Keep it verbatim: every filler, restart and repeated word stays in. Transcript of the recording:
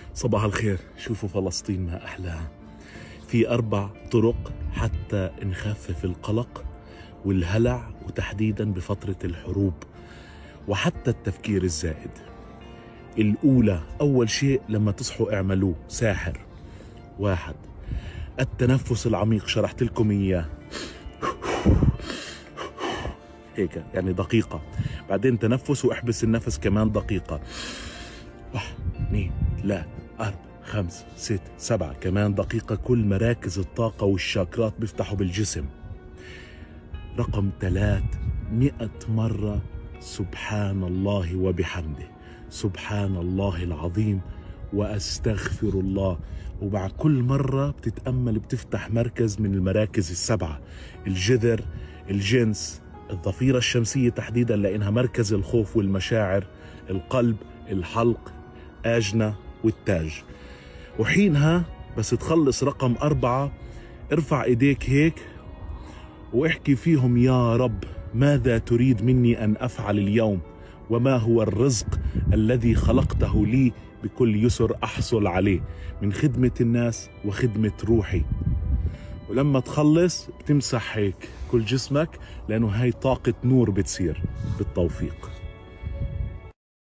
صباح الخير. شوفوا فلسطين ما أحلاها. في أربع طرق حتى نخفف القلق والهلع، وتحديدا بفترة الحروب وحتى التفكير الزائد. الأولى، أول شيء لما تصحوا اعملوه ساحر. واحد، التنفس العميق، شرحت لكم إياه هيك يعني دقيقة، بعدين تنفس واحبس النفس كمان دقيقة. واحد اثنين ثلاثة أربعة خمسة ستة سبعة كمان دقيقة. كل مراكز الطاقة والشاكرات بيفتحوا بالجسم. رقم ثلاث، مئة مرة سبحان الله وبحمده، سبحان الله العظيم وأستغفر الله. ومع كل مرة بتتأمل بتفتح مركز من المراكز السبعة: الجذر، الجنس، الضفيرة الشمسية تحديدا لأنها مركز الخوف والمشاعر، القلب، الحلق، آجنة والتاج. وحينها بس تخلص رقم أربعة ارفع ايديك هيك واحكي فيهم: يا رب ماذا تريد مني أن أفعل اليوم، وما هو الرزق الذي خلقته لي بكل يسر أحصل عليه من خدمة الناس وخدمة روحي. ولما تخلص بتمسح هيك كل جسمك، لأنه هاي طاقة نور بتصير. بالتوفيق.